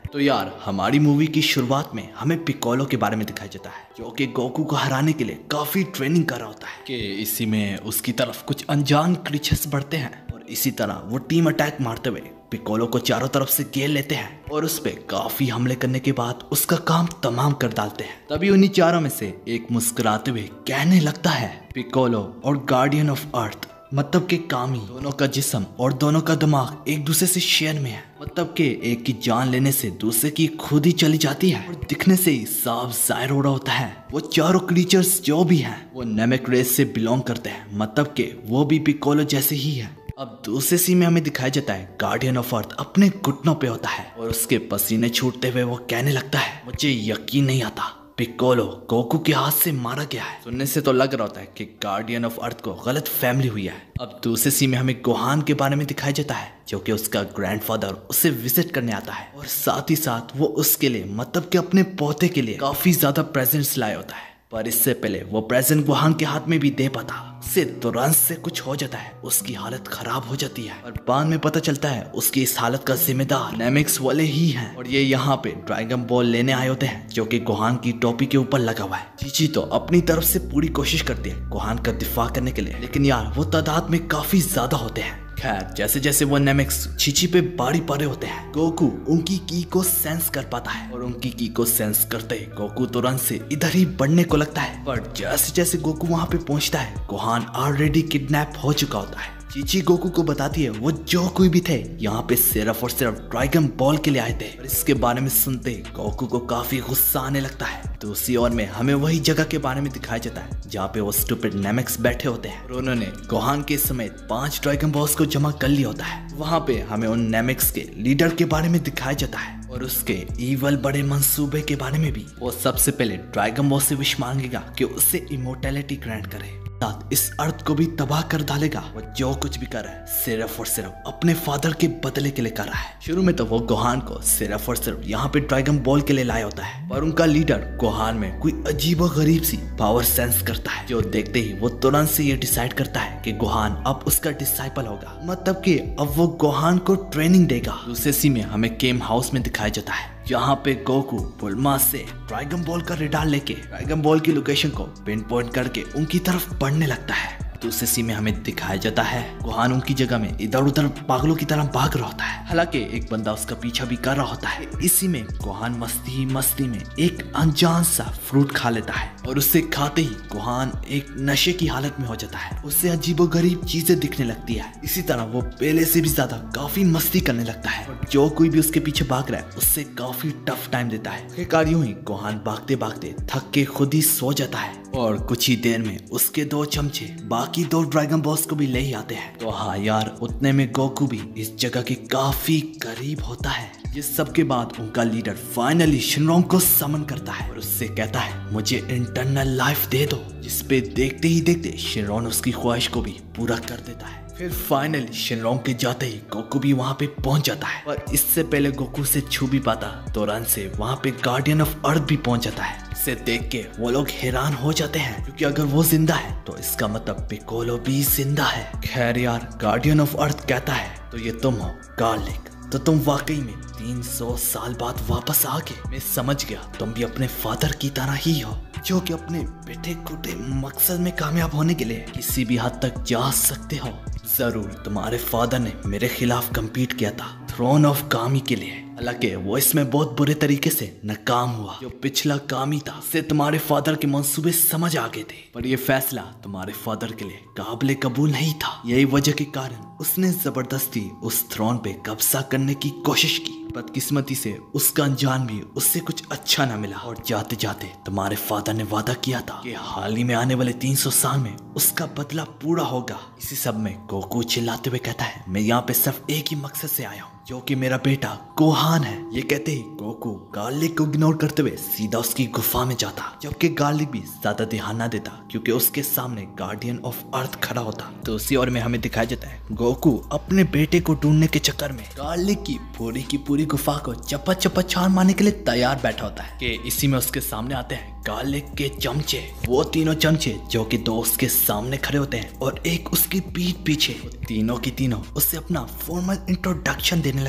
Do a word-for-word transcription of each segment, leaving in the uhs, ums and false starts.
तो यार हमारी मूवी की शुरुआत में हमें पिकोलो के बारे में दिखाया जाता है, जो कि गोकू को हराने के लिए काफी ट्रेनिंग कर रहा होता है कि इसी में उसकी तरफ कुछ अनजान क्रीचर्स बढ़ते हैं और इसी तरह वो टीम अटैक मारते हुए पिकोलो को चारों तरफ से घेर लेते हैं और उस पे काफी हमले करने के बाद उसका काम तमाम कर डालते हैं। तभी उन्हीं चारों में से एक मुस्कुराते हुए कहने लगता है, पिकोलो और गार्डियन ऑफ अर्थ मतलब के कामी दोनों का जिस्म और दोनों का दिमाग एक दूसरे से शेयर में है, मतलब के एक की जान लेने से दूसरे की खुद ही चली जाती है और दिखने से ही साफ जाहिर हो रहा होता है वो चारों क्रीचर्स जो भी हैं वो नेमिक रेस से बिलोंग करते हैं, मतलब के वो भी पिकोलो जैसे ही है। अब दूसरे सीन में हमें दिखाया जाता है गार्डियन ऑफ अर्थ अपने घुटनों पे होता है और उसके पसीने छूटते हुए वो कहने लगता है, मुझे यकीन नहीं आता पिकोलो गोकू के हाथ से मारा गया है। सुनने से तो लग रहा होता है कि गार्डियन ऑफ अर्थ को गलत फैमिली हुई है। अब दूसरे सीन में हमें गोहान के बारे में दिखाया जाता है, जो कि उसका ग्रैंडफादर उसे विजिट करने आता है और साथ ही साथ वो उसके लिए मतलब कि अपने पोते के लिए काफी ज्यादा प्रेजेंट्स लाया होता है। पर इससे पहले वो प्रेजेंट गोहान के हाथ में भी दे पाता, उससे तुरंत से कुछ हो जाता है, उसकी हालत खराब हो जाती है और बाद में पता चलता है उसकी इस हालत का जिम्मेदार नेमिक्स वाले ही हैं और ये यहाँ पे ड्रैगन बॉल लेने आए होते हैं, जो कि गोहान की टोपी के ऊपर लगा हुआ है। चीची तो अपनी तरफ से पूरी कोशिश करती है गोहान का दिफा करने के लिए, लेकिन यार वो तादाद में काफी ज्यादा होते हैं। खैर जैसे जैसे वो नेमिक्स चीची पे बारी पड़े होते हैं, गोकू उनकी की को सेंस कर पाता है और उनकी की को सेंस करते ही गोकू तुरंत से इधर ही बढ़ने को लगता है। पर जैसे जैसे गोकू वहाँ पे पहुँचता है गोहान ऑलरेडी किडनैप हो चुका होता है। चीची गोकू को बताती है वो जो कोई भी थे यहाँ पे सिर्फ और सिर्फ ड्रैगन बॉल के लिए आए थे और इसके बारे में सुनते गोकू को काफी गुस्सा आने लगता है। दूसरी ओर में हमें वही जगह के बारे में दिखाया जाता है जहाँ पे वो स्टूपिड नेमिक्स बैठे होते हैं और उन्होंने गोहान के समेत पांच ड्रैगन बॉल्स को जमा कर लिया होता है। वहाँ पे हमें उन नेमिक्स के लीडर के बारे में दिखाया जाता है और उसके ईवल बड़े मंसूबे के बारे में भी। वो सबसे पहले ड्रैगन बॉल से विश मांगेगा कि उससे इमोर्टैलिटी ग्रांट करे, साथ इस अर्थ को भी तबाह कर डालेगा। वो जो कुछ भी कर रहा है सिर्फ और सिर्फ अपने फादर के बदले के लिए कर रहा है। शुरू में तो वो गोहान को सिर्फ और सिर्फ यहाँ पे ड्रैगन बॉल के लिए लाया होता है, पर उनका लीडर गोहान में कोई अजीब और गरीब सी पावर सेंस करता है, जो देखते ही वो तुरंत से ये डिसाइड करता है कि गोहान अब उसका डिसाइपल होगा, मतलब कि अब वो गोहान को ट्रेनिंग देगा। दूसरे सी में हमें केम हाउस में दिखाया जाता है जहाँ पे गोकू बुलमा से ड्रैगन बॉल का रेडार लेके ड्रैगन बॉल की लोकेशन को पिन पॉइंट करके उनकी तरफ बढ़ने लगता है। दूसरे सीन में हमें दिखाया जाता है गोहान उनकी जगह में इधर उधर पागलों की तरह भाग रहा होता है, हालांकि एक बंदा उसका पीछा भी कर रहा होता है। इसी में गोहान मस्ती ही मस्ती में एक अनजान सा फ्रूट खा लेता है और उससे खाते ही गोहान एक नशे की हालत में हो जाता है, उससे अजीबोगरीब चीजें दिखने लगती है। इसी तरह वो पहले से भी ज्यादा काफी मस्ती करने लगता है और जो कोई भी उसके पीछे भाग रहा है उससे काफी टफ टाइम देता है। आखिरकार यूं ही गोहान भागते भागते थक के खुद ही सो जाता है और कुछ ही देर में उसके दो चमचे बाकी दो ड्रैगन बॉल्स को भी ले ही आते हैं। तो हाँ यार उतने में गोकू भी इस जगह के काफी करीब होता है। इस सब के बाद उनका लीडर फाइनली शिनरोंग को समन करता है और उससे कहता है मुझे इंटरनल लाइफ दे दो, जिसपे देखते ही देखते शिनरोंग उसकी ख्वाहिश को भी पूरा कर देता है। फिर फाइनली शिनरोंग के जाते ही गोकू भी वहाँ पे पहुंच जाता है, पर इससे पहले गोकू से छू भी पाता तुरंत से वहाँ पे गार्डियन ऑफ अर्थ भी पहुंच जाता है। इसे देख के वो लोग हैरान हो जाते हैं, क्योंकि अगर वो जिंदा है तो इसका मतलब पिकोलो भी जिंदा है। खैर यार गार्डियन ऑफ अर्थ कहता है तो ये तुम हो गार्लिक, तो तुम वाकई में तीन सौ साल बाद वापस आ गए। मैं समझ गया तुम भी अपने फादर की तरह ही हो, जो कि अपने बेटे कुटे मकसद में कामयाब होने के लिए किसी भी हद तक जा सकते हो। जरूर तुम्हारे फादर ने मेरे खिलाफ कम्पीट किया था थ्रोन ऑफ कामी के लिए, हालांकि वो इसमें बहुत बुरे तरीके से नाकाम हुआ। जो पिछला कामी था उससे तुम्हारे फादर के मंसूबे समझ आ गए थे, पर ये फैसला तुम्हारे फादर के लिए काबिल कबूल नहीं था। यही वजह के कारण उसने जबरदस्ती उस थ्रोन पे कब्जा करने की कोशिश की। बदकिस्मती से उसका अंजाम भी उससे कुछ अच्छा ना मिला और जाते जाते तुम्हारे फादर ने वादा किया था कि हाल ही में आने वाले तीन सौ साल में उसका बदला पूरा होगा। इसी सब में गोकू चिल्लाते हुए कहता है मैं यहाँ पे सिर्फ एक ही मकसद से आया हूँ, जो कि मेरा बेटा गोहान है। ये कहते ही गोकू गार्लिक को इग्नोर करते हुए सीधा उसकी गुफा में जाता, जबकि गार्लिक भी ज्यादा ध्यान ना देता क्योंकि उसके सामने गार्डियन ऑफ अर्थ खड़ा होता। तो उसी ओर में हमें दिखाया जाता है गोकू अपने बेटे को ढूंढने के चक्कर में गार्लिक की पूरी की पूरी गुफा को चप्पा चप्पा छान मारने के लिए तैयार बैठा होता है कि इसी में उसके सामने आते हैं गार्लिक के चमचे। वो तीनों चमचे जो कि दो उसके सामने खड़े होते हैं और एक उसकी पीठ पीछे, तीनों की तीनों उससे अपना फॉर्मल इंट्रोडक्शन देने लगते हैं।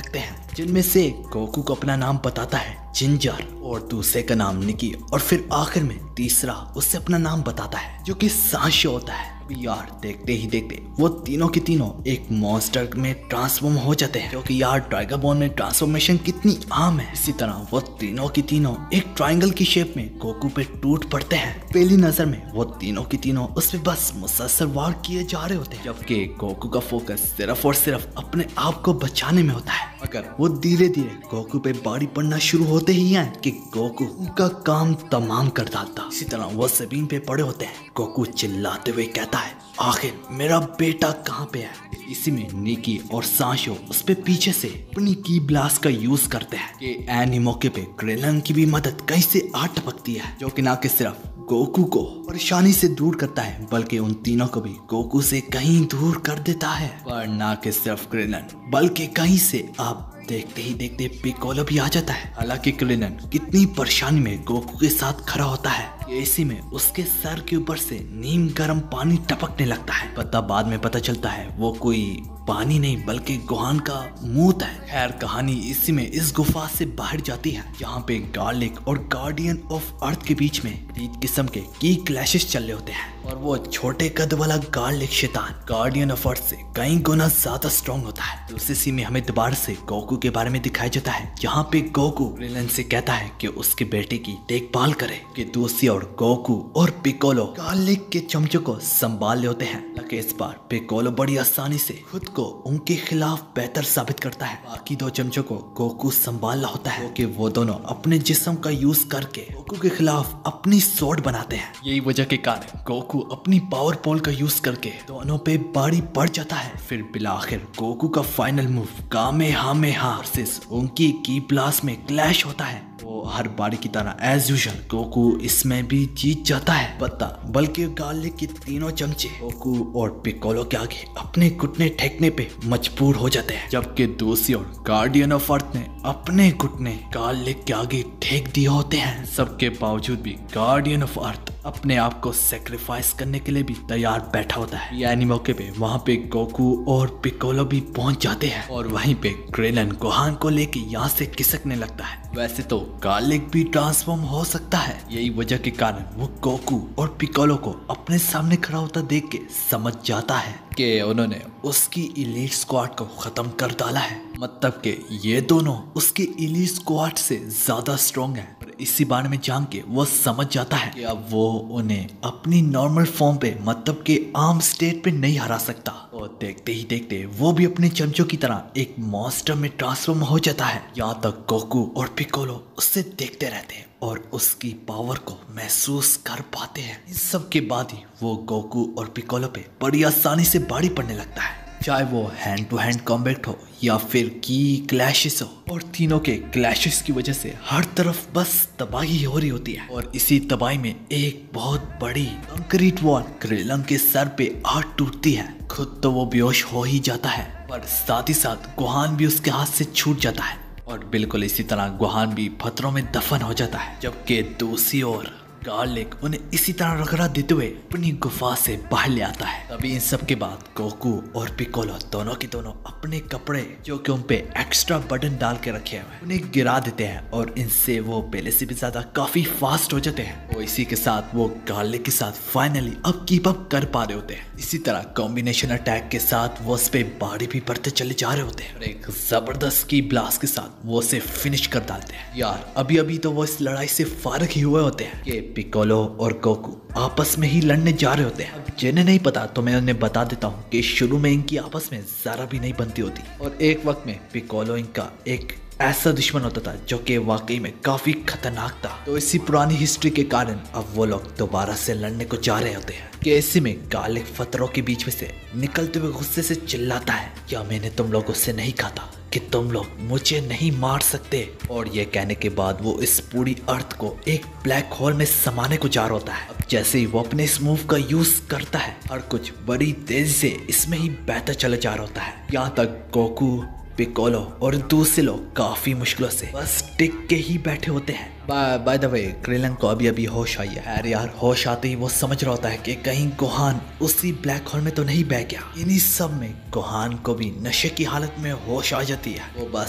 जिनमें से गोकू को अपना नाम बताता है जिंजर और दूसरे का नाम निकी और फिर आखिर में तीसरा उससे अपना नाम बताता है जो कि सांशो होता है। यार देखते ही देखते वो तीनों के तीनों एक मॉन्स्टर में ट्रांसफॉर्म हो जाते हैं, क्योंकि यार ड्रैगन बॉल में ट्रांसफॉर्मेशन कितनी आम है। इसी तरह वो तीनों की तीनों एक ट्रायंगल की शेप में गोकू पे टूट पड़ते हैं। पहली नजर में वो तीनों की तीनों उस पे बस मुसलसल वार किए जा रहे होते हैं, जबकि गोकू का फोकस सिर्फ और सिर्फ अपने आप को बचाने में होता है। अगर वो धीरे धीरे गोकू पे बाड़ी पड़ना शुरू होते ही है कि गोकू उनका काम तमाम कर डालता। इसी तरह वो जमीन पे पड़े होते हैं। गोकू चिल्लाते हुए कहता है, आखिर मेरा बेटा कहाँ पे है। इसी में निकी और सांशो उस पे पीछे से अपनी की ब्लास्ट का यूज करते हैं कि एनी मौके पे क्रेलन की भी मदद कहीं से आ टपकती है, जो कि ना कि सिर्फ गोकू को परेशानी से दूर करता है बल्कि उन तीनों को भी गोकू से कहीं दूर कर देता है। पर ना कि सिर्फ क्रेलन बल्कि कहीं से आप देखते ही देखते पिकोलो भी आ जाता है। हालांकि क्रेलन कितनी परेशानी में गोकू के साथ खड़ा होता है कि इसी में उसके सर के ऊपर से नीम गर्म पानी टपकने लगता है। पता बाद में पता चलता है वो कोई पानी नहीं बल्कि गोहान का मूत है। खैर कहानी इसी में इस गुफा से बाहर जाती है, जहाँ पे गार्लिक और गार्डियन ऑफ अर्थ के बीच में तीन किस्म के की क्लैशेस चल रहे होते हैं और वो छोटे कद वाला गार्लिक शैतान गार्डियन ऑफ अर्थ से कई गुना ज्यादा स्ट्रॉन्ग होता है। तो उसी सीन में हमें दोबारा से गोकू के बारे में दिखाया जाता है, जहाँ पे गोकू क्रेलन से कहता है कि उसके बेटे की देखभाल करे कि दूसरी और गोकू और पिकोलो गार्लिक के चमचों को संभाल लेते हैं। लेकिन इस बार पिकोलो बड़ी आसानी से खुद को उनके खिलाफ बेहतर साबित करता है। बाकी दो चमचों को गोकू संभालना होता है क्योंकि वो दोनों अपने जिस्म का यूज करके गोकू के खिलाफ अपनी स्वॉर्ड बनाते हैं। यही वजह के कारण गोकू अपनी पावर पोल का यूज करके दोनों पे भारी पड़ जाता है। फिर बिलाखिर गोकू का फाइनल मूव कामेहामेहा वर्सेस उनकी की ब्लास्ट में क्लैश होता है। वो हर बारी की तरह एज यूजुअल गोकू इसमें भी जीत जाता है। पता बल्कि गार्लिक के तीनों चमचे गोकू और पिकोलो के आगे अपने घुटने टेकने पे मजबूर हो जाते हैं, जबकि दूसरी ओर गार्डियन ऑफ अर्थ ने अपने घुटने गार्लिक के आगे टेक दिए होते हैं। सबके बावजूद भी गार्डियन ऑफ अर्थ अपने आप को सेक्रीफाइस करने के लिए भी तैयार बैठा होता है। यानी मौके पे वहाँ पे गोकू और पिकोलो भी पहुंच जाते हैं और वहीं पे क्रेलन गोहान को लेके यहाँ से खिसकने लगता है। वैसे तो गार्लिक भी ट्रांसफॉर्म हो सकता है, यही वजह के कारण वो गोकू और पिकोलो को अपने सामने खड़ा होता देख के समझ जाता है कि उन्होंने उसकी इलीट स्क्वाड को खत्म कर डाला है। मतलब कि ये दोनों उसकी इलीट स्क्वाड से ज्यादा स्ट्रॉन्ग है। इसी बारे में जान के वो समझ जाता है कि अब वो उन्हें अपनी नॉर्मल फॉर्म पे मतलब के आम स्टेट पे नहीं हरा सकता। और देखते ही देखते वो भी अपने चमचों की तरह एक मॉन्स्टर में ट्रांसफॉर्म हो जाता है। यहाँ तक गोकू और पिकोलो उससे देखते रहते हैं और उसकी पावर को महसूस कर पाते हैं। इन सब के बाद ही वो गोकू और पिकोलो पे बड़ी आसानी से भारी पड़ने लगता है, चाहे वो हैंड टू हैंड कॉम्बैट हो या फिर की क्लैशेस हो। और तीनों के क्लैशेस की वजह से हर तरफ बस तबाही हो रही होती है और इसी तबाही में एक बहुत बड़ी कंक्रीट वॉल क्रेलन के सर पे आ टूटती है। खुद तो वो बेहोश हो ही जाता है पर साथ ही साथ गोहान भी उसके हाथ से छूट जाता है और बिल्कुल इसी तरह गोहान भी पत्थरों में दफन हो जाता है, जबकि दूसरी ओर गार्लिक उन्हें इसी तरह रगड़ा देते हुए अपनी गुफा से बाहर ले आता है। तभी इन सब के बाद गोकू और पिकोलो दोनों के दोनों अपने कपड़े जो कि उन पे एक्स्ट्रा बटन डाल के रखे हुए उन्हें गिरा देते हैं और इनसे वो पहले से भी ज्यादा काफी फास्ट हो जाते हैं। और इसी के साथ वो गार्लिक के साथ फाइनली अब कीप अप कर पा रहे होते हैं। इसी तरह कॉम्बिनेशन अटैक के साथ वो उस पे भारी भी बढ़ते चले जा रहे होते हैं और एक जबरदस्त की ब्लास्ट के साथ वो उसे फिनिश कर डालते हैं। यार अभी अभी तो वो इस लड़ाई से फारग ही हुए होते हैं कि पिकोलो और गोकू आपस में ही लड़ने जा रहे होते हैं। अब जिन्हें नहीं पता तो मैं उन्हें बता देता हूँ कि शुरू में इनकी आपस में जरा भी नहीं बनती होती और एक वक्त में पिकोलो इनका एक ऐसा दुश्मन होता था जो कि वाकई में काफी खतरनाक था। तो इसी पुरानी हिस्ट्री के कारण अब वो लोग दोबारा से लड़ने को जा रहे होते हैं कि ऐसे में गार्लिक पत्थरों के बीच में से निकलते हुए गुस्से से चिल्लाता है, क्या मैंने तुम लोगों से नहीं कहा था कि तुम लोग मुझे नहीं मार सकते। और ये कहने के बाद वो इस पूरी अर्थ को एक ब्लैक होल में समाने को जा रहा होता है। अब जैसे ही वो अपने इस मूव का यूज करता है हर कुछ बड़ी तेजी से इसमें ही बहता चला जा रहा होता है। यहाँ तक गोकू पिकोलो और दूसरे लोग काफी मुश्किलों से बस टिक के ही बैठे होते हैं। बाय द वे क्रेलन को अभी अभी होश आई है। यार यार होश आते ही वो समझ रहा होता है कि कहीं गोहान उसी ब्लैक होल में तो नहीं बह गया। इन्हीं सब में गोहान को भी नशे की हालत में होश आ जाती है। वो बस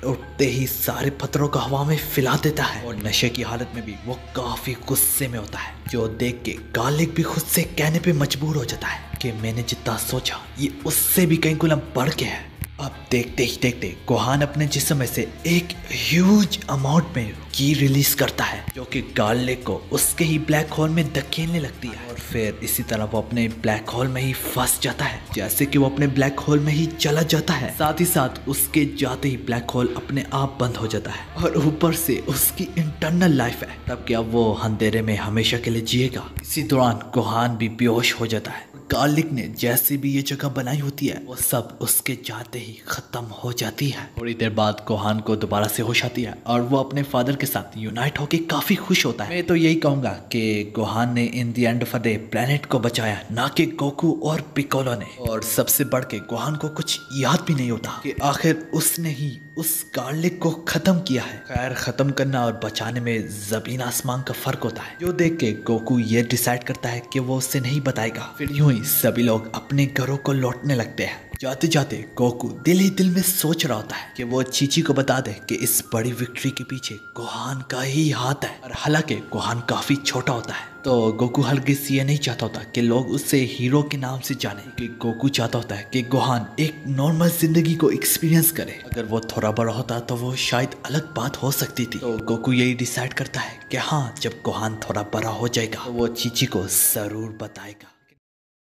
उठते ही सारे पत्थरों को हवा में फैला देता है और नशे की हालत में भी वो काफी गुस्से में होता है, जो देख के गालिक भी खुद से कहने पे मजबूर हो जाता है कि मैंने जितना सोचा ये उससे भी कई गुना बढ़ के है। अब देखते ही देखते गोहान अपने जिस्म में से एक ह्यूज अमाउंट में की रिलीज करता है, जो कि गार्लिक को उसके ही ब्लैक होल में धकेलने लगती है और फिर इसी तरह वो अपने ब्लैक होल में ही फंस जाता है। जैसे कि वो अपने ब्लैक होल में ही चला जाता है, साथ ही साथ उसके जाते ही ब्लैक होल अपने आप बंद हो जाता है और ऊपर से उसकी इंटरनल लाइफ है। तब क्या वो अंधेरे में हमेशा के लिए जिएगा? इसी दौरान गोहान भी बेहोश हो जाता है। गार्लिक ने जैसे भी ये जगह बनाई होती है वो सब उसके जाते ही खत्म हो जाती है। थोड़ी देर बाद गोहान को दोबारा से होश आती है और वो अपने फादर के साथ यूनाइट होके काफी खुश होता है। मैं तो यही कहूंगा कि गोहान ने in the end of the day planet को बचाया, ना कि गोकू और पिकोलो ने। और सबसे बढ़ के गोहान को कुछ याद भी नहीं होता कि आखिर उसने ही उस गार्लिक को खत्म किया है। खैर, खत्म करना और बचाने में जमीन आसमान का फर्क होता है, जो देख के गोकू ये डिसाइड करता है कि वो उससे नहीं बताएगा। फिर यूं ही सभी लोग अपने घरों को लौटने लगते हैं। जाते जाते गोकू दिल ही दिल में सोच रहा होता है कि वो चीची को बता दे कि इस बड़ी विक्ट्री के पीछे गोहान का ही हाथ है। और हालांकि गोहान काफी छोटा होता है, तो गोकू हरगिज ये नहीं चाहता होता कि लोग उससे हीरो के नाम से जाने, कि गोकू चाहता होता है कि गोहान एक नॉर्मल जिंदगी को एक्सपीरियंस करे। अगर वो थोड़ा बड़ा होता तो वो शायद अलग बात हो सकती थी। तो गोकू यही डिसाइड करता है कि हाँ, जब गोहान थोड़ा बड़ा हो जाएगा तो वो चीची को जरूर बताएगा।